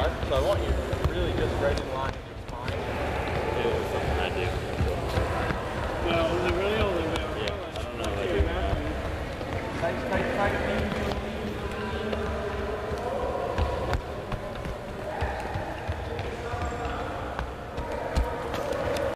So I want you really just right in line with your spine. I do. Well, is it really only Yeah, I don't know if I do. Tight, tight, tight.